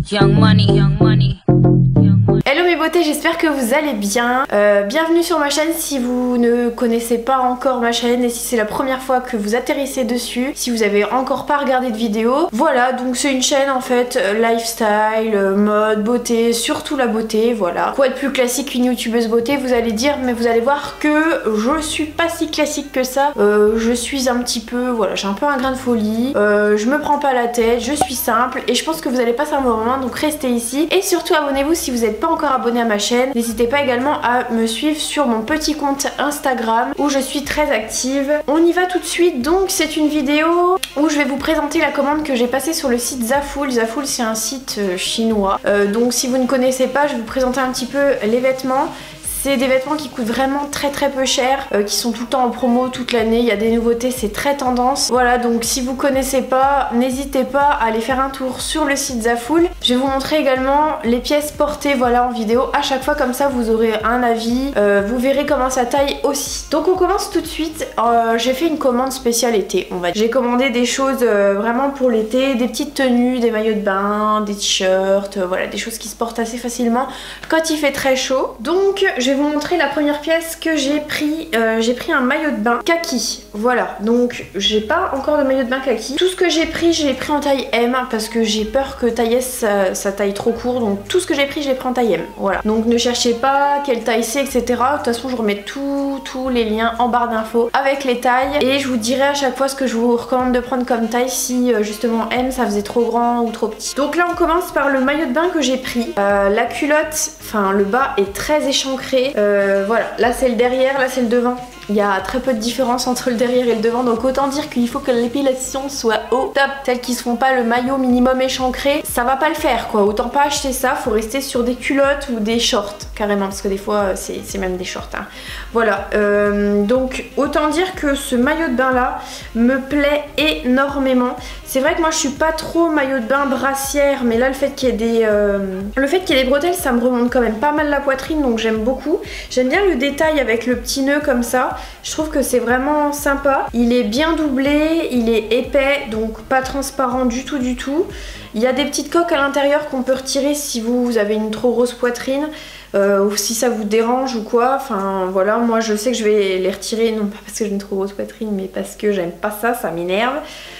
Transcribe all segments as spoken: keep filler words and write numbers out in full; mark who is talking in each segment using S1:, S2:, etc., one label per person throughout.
S1: Young money, young money.
S2: Hello mes beautés, j'espère que vous allez bien. Euh, bienvenue sur ma chaîne si vous ne connaissez pas encore ma chaîne et si c'est la première fois que vous atterrissez dessus, si vous avez encore pas regardé de vidéo. Voilà, donc c'est une chaîne en fait lifestyle, mode, beauté, surtout la beauté, voilà. Quoi de plus classique qu'une youtubeuse beauté, vous allez dire, mais vous allez voir que je suis pas si classique que ça. Euh, je suis un petit peu, voilà, j'ai un peu un grain de folie, euh, je me prends pas la tête, je suis simple et je pense que vous allez passer un bon moment, donc restez ici. Et surtout abonnez-vous si vous n'êtes pas encore abonné à ma chaîne. N'hésitez pas également à me suivre sur mon petit compte Instagram où je suis très active. On y va tout de suite, donc c'est une vidéo où je vais vous présenter la commande que j'ai passée sur le site Zaful. Zaful c'est un site euh, chinois, euh, donc si vous ne connaissez pas, je vais vous présenter un petit peu les vêtements. C'est des vêtements qui coûtent vraiment très très peu cher, euh, qui sont tout le temps en promo toute l'année, il y a des nouveautés, c'est très tendance. Voilà, donc si vous connaissez pas, n'hésitez pas à aller faire un tour sur le site Zaful. Je vais vous montrer également les pièces portées, voilà, en vidéo. À chaque fois comme ça, vous aurez un avis, euh, vous verrez comment ça taille aussi. Donc on commence tout de suite. Euh, j'ai fait une commande spéciale été, on va dire. J'ai commandé des choses euh, vraiment pour l'été, des petites tenues, des maillots de bain, des t-shirts, euh, voilà, des choses qui se portent assez facilement quand il fait très chaud. Donc je vais vous montrer la première pièce que j'ai pris. Euh, j'ai pris un maillot de bain kaki, voilà, donc j'ai pas encore de maillot de bain kaki. Tout ce que j'ai pris, je l'ai pris en taille M parce que j'ai peur que taille S ça, ça taille trop court, donc tout ce que j'ai pris je l'ai pris en taille M, voilà. Donc ne cherchez pas quelle taille c'est, etc. De toute façon je remets tous tous les liens en barre d'infos avec les tailles et je vous dirai à chaque fois ce que je vous recommande de prendre comme taille si euh, justement M ça faisait trop grand ou trop petit. Donc là on commence par le maillot de bain que j'ai pris. Euh, la culotte, enfin le bas est très échancré. Euh, voilà, là c'est le derrière, là c'est le devant. Il y a très peu de différence entre le derrière et le devant, donc autant dire qu'il faut que l'épilation soit au top. Celles qui se font pas le maillot minimum échancré, ça va pas le faire quoi. Autant pas acheter ça, faut rester sur des culottes ou des shorts carrément, parce que des fois c'est même des shorts. Hein. Voilà, euh, donc autant dire que ce maillot de bain là me plaît énormément. C'est vrai que moi je suis pas trop maillot de bain brassière, mais là le fait qu'il y ait des euh, le fait qu'il y ait des bretelles, ça me remonte quand même pas mal la poitrine, donc j'aime beaucoup. J'aime bien le détail avec le petit nœud comme ça. Je trouve que c'est vraiment sympa. Il est bien doublé, il est épais, donc pas transparent du tout du tout. Il y a des petites coques à l'intérieur qu'on peut retirer si vous, vous avez une trop grosse poitrine. Euh, ou si ça vous dérange ou quoi, enfin voilà, moi je sais que je vais les retirer, non pas parce que j'ai une trop grosse poitrine, mais parce que j'aime pas ça, ça m'énerve.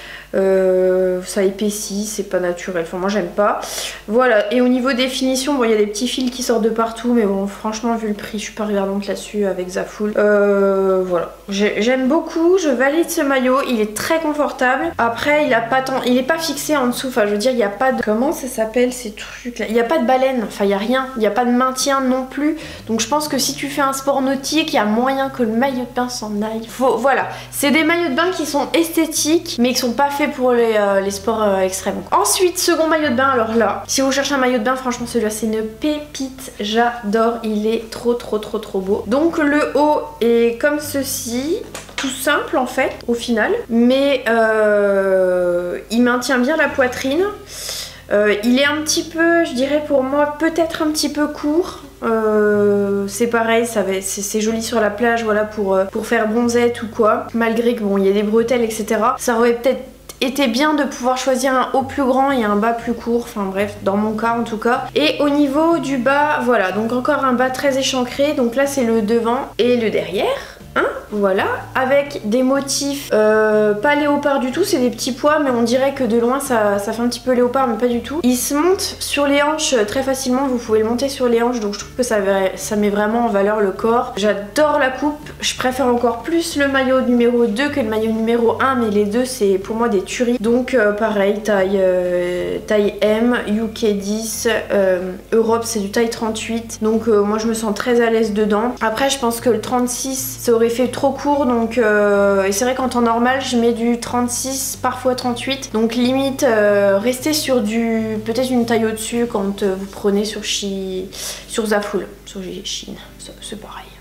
S2: Euh, ça épaissit, c'est pas naturel, enfin moi j'aime pas. Voilà, et au niveau des finitions, bon il y a des petits fils qui sortent de partout, mais bon franchement vu le prix, je suis pas regardante là-dessus avec Zaful. Euh, voilà, j'aime beaucoup, je valide ce maillot, il est très confortable. Après il a pas tant, il est pas fixé en dessous, enfin je veux dire il n'y a pas de, comment ça s'appelle ces trucs là, il n'y a pas de baleine, enfin il n'y a rien, il n'y a pas de maintien non plus. Donc je pense que si tu fais un sport nautique, il y a moyen que le maillot de bain s'en aille. Faut, voilà, c'est des maillots de bain qui sont esthétiques, mais qui sont pas faits pour les, euh, les sports euh, extrêmes. Ensuite, second maillot de bain, alors là, si vous cherchez un maillot de bain, franchement celui-là c'est une pépite, j'adore, il est trop trop trop trop beau. Donc le haut est comme ceci, tout simple en fait au final, mais euh, il maintient bien la poitrine. Euh, il est un petit peu, je dirais pour moi, peut-être un petit peu court. Euh, c'est pareil, c'est joli sur la plage, voilà, pour, pour faire bronzette ou quoi. Malgré que bon, il y a des bretelles, et cetera. Ça aurait peut-être été bien de pouvoir choisir un haut plus grand et un bas plus court, enfin bref, dans mon cas en tout cas. Et au niveau du bas, voilà, donc encore un bas très échancré, donc là c'est le devant et le derrière. Hein, voilà, avec des motifs euh, pas léopard du tout, c'est des petits pois, mais on dirait que de loin ça, ça fait un petit peu léopard, mais pas du tout. Il se monte sur les hanches très facilement, vous pouvez le monter sur les hanches, donc je trouve que ça, ça met vraiment en valeur le corps. J'adore la coupe, je préfère encore plus le maillot numéro deux que le maillot numéro un, mais les deux c'est pour moi des tueries. Donc euh, pareil, taille, euh, taille M, U K dix, euh, Europe c'est du taille trente-huit, donc euh, moi je me sens très à l'aise dedans. Après je pense que le trente-six ça aurait fait trop court, donc euh, et c'est vrai qu'en temps normal je mets du trente-six, parfois trente-huit, donc limite euh, restez sur du peut-être une taille au dessus quand euh, vous prenez sur Chi, sur Zaful, sur Chine, c'est pareil.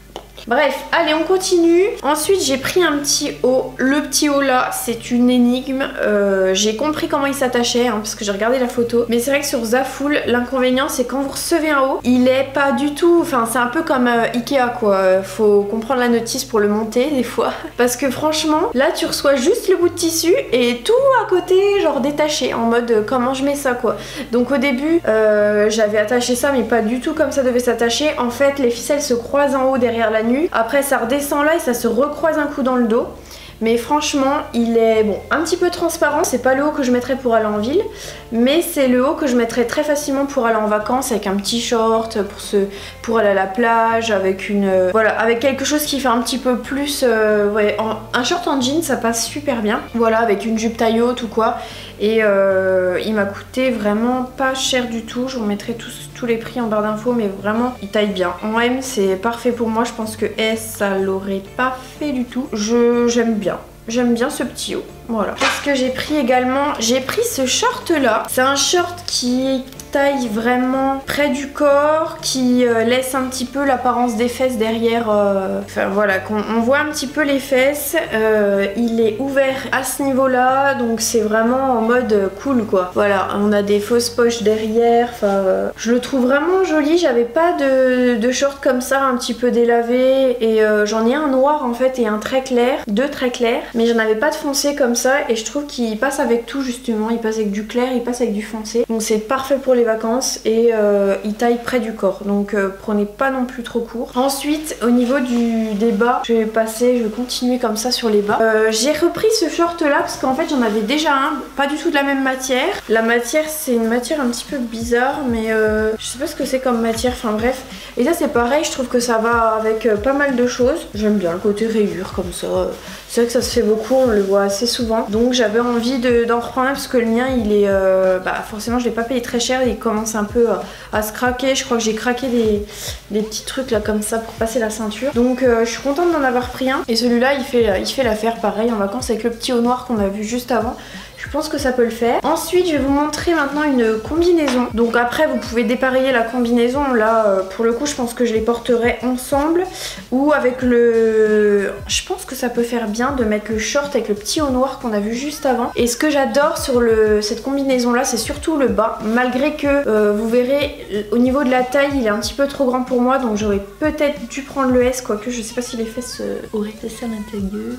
S2: Bref, allez on continue. Ensuite j'ai pris un petit haut. Le petit haut là c'est une énigme. Euh, j'ai compris comment il s'attachait hein, parce que j'ai regardé la photo. Mais c'est vrai que sur Zaful l'inconvénient c'est quand vous recevez un haut, il est pas du tout, enfin c'est un peu comme euh, Ikea quoi. Faut comprendre la notice pour le monter des fois. Parce que franchement là tu reçois juste le bout de tissu et tout à côté genre détaché en mode euh, comment je mets ça quoi. Donc au début euh, j'avais attaché ça mais pas du tout comme ça devait s'attacher. En fait les ficelles se croisent en haut derrière la nuque, après ça redescend là et ça se recroise un coup dans le dos. Mais franchement il est bon un petit peu transparent, c'est pas le haut que je mettrais pour aller en ville, mais c'est le haut que je mettrais très facilement pour aller en vacances avec un petit short, pour, se, pour aller à la plage, avec une euh, voilà, avec quelque chose qui fait un petit peu plus euh, ouais, en, un short en jean ça passe super bien, voilà, avec une jupe taille haute ou quoi. Et euh, il m'a coûté vraiment pas cher du tout, je vous mettrai tous, tous les prix en barre d'infos, mais vraiment il taille bien. En M c'est parfait pour moi, je pense que S ça l'aurait pas fait du tout. Je j'aime bien. J'aime bien ce petit haut, voilà. Qu'est-ce que j'ai pris également? J'ai pris ce short là. C'est un short qui taille vraiment près du corps, qui euh, laisse un petit peu l'apparence des fesses derrière. Euh... Enfin voilà, qu'on on voit un petit peu les fesses. Euh, il est ouvert à ce niveau-là, donc c'est vraiment en mode cool quoi. Voilà, on a des fausses poches derrière. Enfin, euh... je le trouve vraiment joli. J'avais pas de, de short comme ça, un petit peu délavé. Et euh, j'en ai un noir en fait et un très clair, deux très clairs. Mais j'en avais pas de foncé comme ça et je trouve qu'il passe avec tout justement. Il passe avec du clair, il passe avec du foncé. Donc c'est parfait pour les vacances et euh, il taille près du corps. Donc euh, prenez pas non plus trop court. Ensuite au niveau du, des bas, je vais passer, je vais continuer comme ça sur les bas. Euh, J'ai repris ce short là parce qu'en fait j'en avais déjà un, pas du tout de la même matière. La matière c'est une matière un petit peu bizarre mais euh, je sais pas ce que c'est comme matière, enfin bref. Et ça c'est pareil, je trouve que ça va avec euh, pas mal de choses. J'aime bien le côté rayure comme ça. C'est vrai que ça se fait beaucoup, on le voit assez souvent. Donc j'avais envie d'en reprendre un parce que le mien il est... Euh, bah forcément je l'ai pas payé très cher, il commence un peu à, à se craquer. Je crois que j'ai craqué des, des petits trucs là comme ça pour passer la ceinture. Donc euh, je suis contente d'en avoir pris un. Et celui-là il fait il fait l'affaire pareil en vacances avec le petit haut noir qu'on a vu juste avant. Je pense que ça peut le faire. Ensuite, je vais vous montrer maintenant une combinaison. Donc après, vous pouvez dépareiller la combinaison. Là, euh, pour le coup, je pense que je les porterai ensemble. Ou avec le... Je pense que ça peut faire bien de mettre le short avec le petit haut noir qu'on a vu juste avant. Et ce que j'adore sur le... cette combinaison-là, c'est surtout le bas. Malgré que, euh, vous verrez, au niveau de la taille, il est un petit peu trop grand pour moi. Donc j'aurais peut-être dû prendre le S, quoique je sais pas si les fesses euh, auraient été à l'intérieur.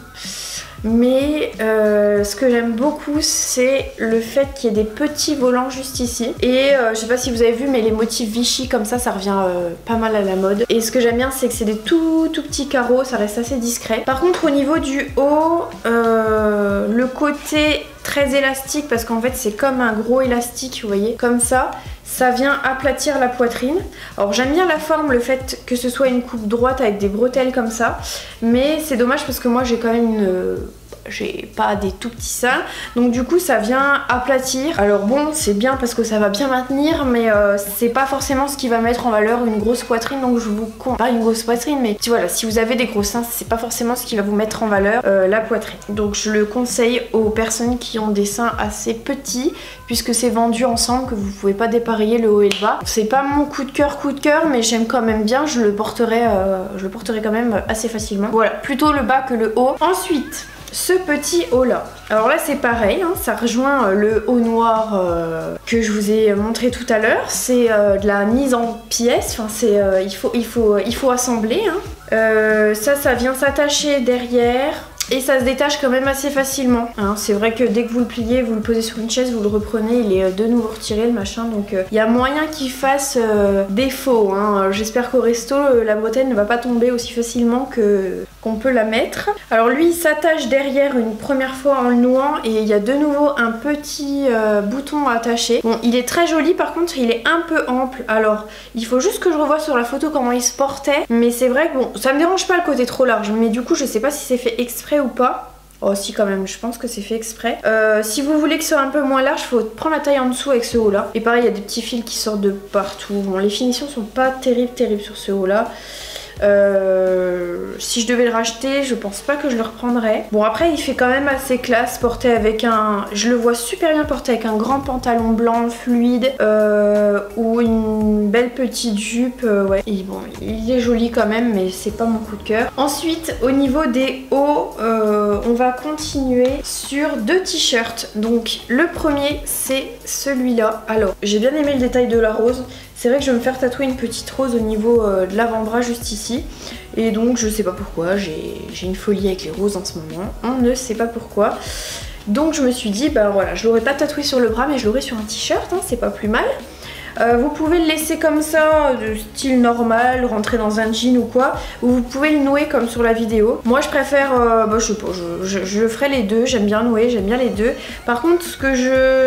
S2: Mais euh, ce que j'aime beaucoup c'est le fait qu'il y ait des petits volants juste ici. Et euh, je sais pas si vous avez vu mais les motifs Vichy comme ça ça revient euh, pas mal à la mode. Et ce que j'aime bien c'est que c'est des tout tout petits carreaux, ça reste assez discret. Par contre au niveau du haut, euh, le côté très élastique parce qu'en fait c'est comme un gros élastique vous voyez comme ça. Ça vient aplatir la poitrine. Alors j'aime bien la forme, le fait que ce soit une coupe droite avec des bretelles comme ça. Mais c'est dommage parce que moi j'ai quand même une... j'ai pas des tout petits seins, donc du coup ça vient aplatir. Alors bon c'est bien parce que ça va bien maintenir, mais euh, c'est pas forcément ce qui va mettre en valeur une grosse poitrine, donc je vous compte pas une grosse poitrine, mais voilà, si vous avez des gros seins c'est pas forcément ce qui va vous mettre en valeur euh, la poitrine. Donc je le conseille aux personnes qui ont des seins assez petits, puisque c'est vendu ensemble, que vous pouvez pas dépareiller le haut et le bas. C'est pas mon coup de cœur coup de cœur, mais j'aime quand même bien, je le porterai euh, je le porterai quand même assez facilement. Voilà, plutôt le bas que le haut. Ensuite ce petit haut là, alors là c'est pareil, hein, ça rejoint le haut noir euh, que je vous ai montré tout à l'heure. C'est euh, de la mise en pièces, enfin c'est euh, il faut il faut il faut assembler. Hein. Euh, ça ça vient s'attacher derrière. Et ça se détache quand même assez facilement. Hein, c'est vrai que dès que vous le pliez, vous le posez sur une chaise, vous le reprenez, il est de nouveau retiré le machin. Donc il euh, y a moyen qu'il fasse euh, défaut. Hein. J'espère qu'au resto, euh, la bretelle ne va pas tomber aussi facilement que qu'on peut la mettre. Alors lui, il s'attache derrière une première fois en le nouant et il y a de nouveau un petit euh, bouton à attacher. Bon, il est très joli, par contre, il est un peu ample. Alors, il faut juste que je revoie sur la photo comment il se portait. Mais c'est vrai que bon, ça me dérange pas le côté trop large. Mais du coup, je sais pas si c'est fait exprès ou pas. Oh si quand même, je pense que c'est fait exprès. Euh, si vous voulez que ce soit un peu moins large, il faut prendre la taille en dessous avec ce haut là. Et pareil, il y a des petits fils qui sortent de partout. Bon, les finitions sont pas terribles terribles sur ce haut là. Euh, si je devais le racheter, je pense pas que je le reprendrais. Bon, après il fait quand même assez classe, porté avec un... Je le vois super bien porté avec un grand pantalon blanc fluide euh, ou une belle petite jupe. Euh, ouais, et bon, il est joli quand même, mais c'est pas mon coup de cœur. Ensuite, au niveau des hauts, euh, on va continuer sur deux t-shirts. Donc le premier, c'est celui-là. Alors, j'ai bien aimé le détail de la rose. C'est vrai que je vais me faire tatouer une petite rose au niveau euh, de l'avant-bras juste ici. Et donc je sais pas pourquoi, j'ai une folie avec les roses en ce moment. On ne sait pas pourquoi. Donc je me suis dit, bah voilà, je l'aurais pas tatoué sur le bras, mais je l'aurais sur un t-shirt, hein, c'est pas plus mal. Euh, vous pouvez le laisser comme ça, de style normal, rentrer dans un jean ou quoi, ou vous pouvez le nouer comme sur la vidéo. Moi je préfère, euh, bah, je sais pas, je, je, je ferai les deux, j'aime bien nouer, j'aime bien les deux. Par contre, ce que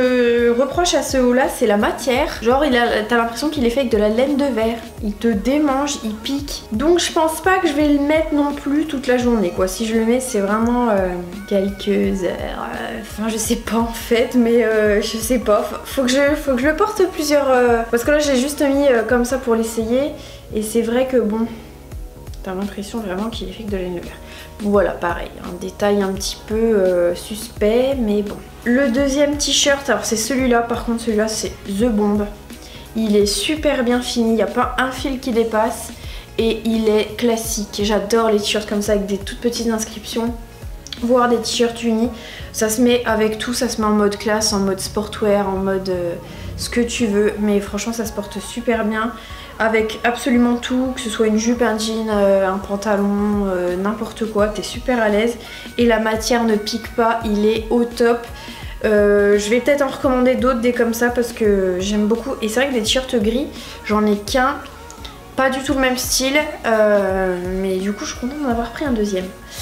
S2: je reproche à ce haut là, c'est la matière. Genre, t'as l'impression qu'il est fait avec de la laine de verre. Il te démange, il pique. Donc je pense pas que je vais le mettre non plus toute la journée, quoi. Si je le mets, c'est vraiment euh, quelques heures. Enfin, je sais pas en fait, mais euh, je sais pas. Faut que je, faut que je le porte plusieurs... Euh, Parce que là j'ai juste mis euh, comme ça pour l'essayer. Et c'est vrai que bon, t'as l'impression vraiment qu'il est fait que de laine de verre. Voilà, pareil, un détail un petit peu euh, suspect, mais bon. Le deuxième t-shirt, alors c'est celui-là, par contre celui-là c'est The Bomb. Il est super bien fini, il n'y a pas un fil qui dépasse. Et il est classique. J'adore les t-shirts comme ça avec des toutes petites inscriptions. Voire des t-shirts unis. Ça se met avec tout, ça se met en mode classe, en mode sportwear, en mode euh, ce que tu veux. Mais franchement ça se porte super bien. Avec absolument tout, que ce soit une jupe, un jean, euh, un pantalon, euh, n'importe quoi. T'es super à l'aise. Et la matière ne pique pas, il est au top. Euh, je vais peut-être en recommander d'autres des comme ça parce que j'aime beaucoup. Et c'est vrai que les t-shirts gris, j'en ai qu'un. Pas du tout le même style. Euh, mais du coup je suis contente d'en avoir pris un deuxième.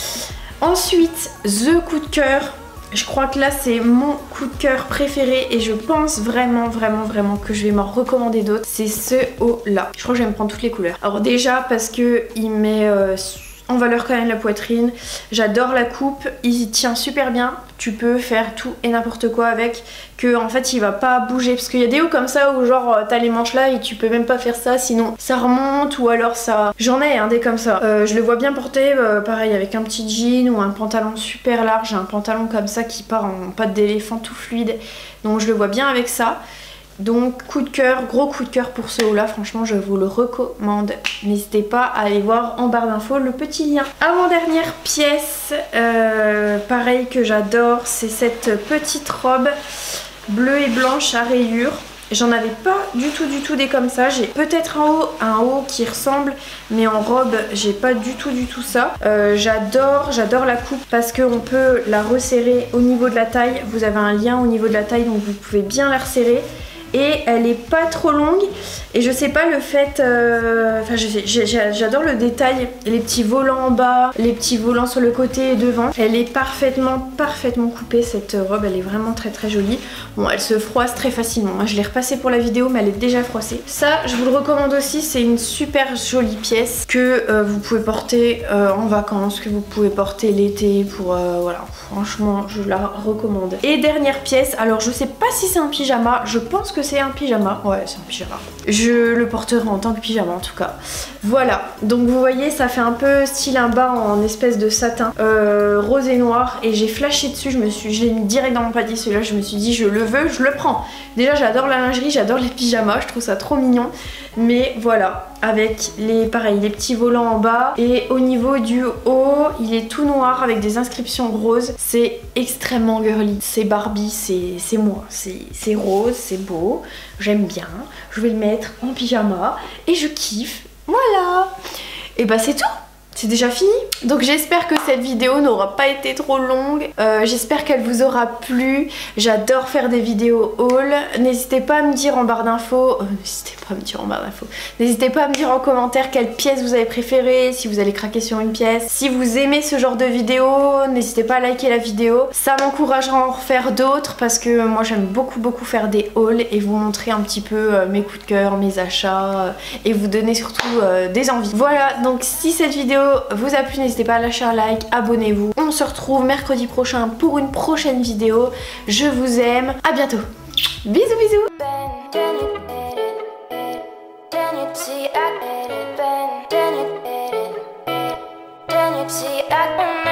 S2: Ensuite, The coup de cœur. Je crois que là c'est mon coup de cœur préféré et je pense vraiment vraiment vraiment que je vais m'en recommander d'autres. C'est ce haut là. Je crois que je vais me prendre toutes les couleurs. Alors déjà parce que il met euh, en valeur quand même la poitrine. J'adore la coupe, il tient super bien. Tu peux faire tout et n'importe quoi avec, que en fait il va pas bouger, parce qu'il y a des hauts comme ça où genre t'as les manches là et tu peux même pas faire ça, sinon ça remonte ou alors ça... J'en ai un des comme ça. Euh, je le vois bien porter, euh, pareil avec un petit jean ou un pantalon super large, un pantalon comme ça qui part en patte d'éléphant tout fluide, donc je le vois bien avec ça. Donc coup de cœur, gros coup de cœur pour ce haut là, franchement je vous le recommande. N'hésitez pas à aller voir en barre d'infos le petit lien. Avant-dernière pièce, euh, pareil que j'adore, c'est cette petite robe bleue et blanche à rayures. J'en avais pas du tout du tout des comme ça. J'ai peut-être un haut, un haut qui ressemble, mais en robe j'ai pas du tout du tout ça. Euh, j'adore, j'adore la coupe parce qu'on peut la resserrer au niveau de la taille. Vous avez un lien au niveau de la taille, donc vous pouvez bien la resserrer. Et elle est pas trop longue. Et je sais pas le fait... Euh... Enfin j'adore le détail. Les petits volants en bas, les petits volants sur le côté et devant. Elle est parfaitement, parfaitement coupée cette robe. Elle est vraiment très très jolie. Bon, elle se froisse très facilement. Je l'ai repassée pour la vidéo mais elle est déjà froissée. Ça, je vous le recommande aussi. C'est une super jolie pièce que euh, vous pouvez porter euh, en vacances, que vous pouvez porter l'été pour... Euh, voilà, franchement, je la recommande. Et dernière pièce. Alors, je sais pas si c'est un pyjama. Je pense que c'est un pyjama. Ouais, c'est un pyjama. Je le porterai en tant que pyjama en tout cas. Voilà, donc vous voyez ça fait un peu style un bas en espèce de satin euh, rose et noir. Et j'ai flashé dessus, je me suis, je l'ai mis direct dans mon panier celui-là. Je me suis dit je le veux, je le prends. Déjà j'adore la lingerie, j'adore les pyjamas, je trouve ça trop mignon. Mais voilà, avec les pareil, les petits volants en bas. Et au niveau du haut, il est tout noir avec des inscriptions roses. C'est extrêmement girly. C'est Barbie, c'est moi. C'est rose, c'est beau. J'aime bien. Je vais le mettre en pyjama et je kiffe. Voilà. Et bah c'est tout. C'est déjà fini. Donc j'espère que cette vidéo n'aura pas été trop longue. Euh, j'espère qu'elle vous aura plu. J'adore faire des vidéos haul. N'hésitez pas à me dire en barre d'infos. Euh, N'hésitez pas à me dire en barre d'infos. N'hésitez pas à me dire en commentaire quelle pièce vous avez préférée. Si vous allez craquer sur une pièce. Si vous aimez ce genre de vidéo, n'hésitez pas à liker la vidéo. Ça m'encouragera à en refaire d'autres parce que moi j'aime beaucoup beaucoup faire des hauls et vous montrer un petit peu euh, mes coups de cœur, mes achats euh, et vous donner surtout euh, des envies. Voilà, donc si cette vidéo vous a plu, n'hésitez pas à lâcher un like, abonnez-vous. On se retrouve mercredi prochain pour une prochaine vidéo. Je vous aime, à bientôt. Bisous bisous.
S1: See, I don't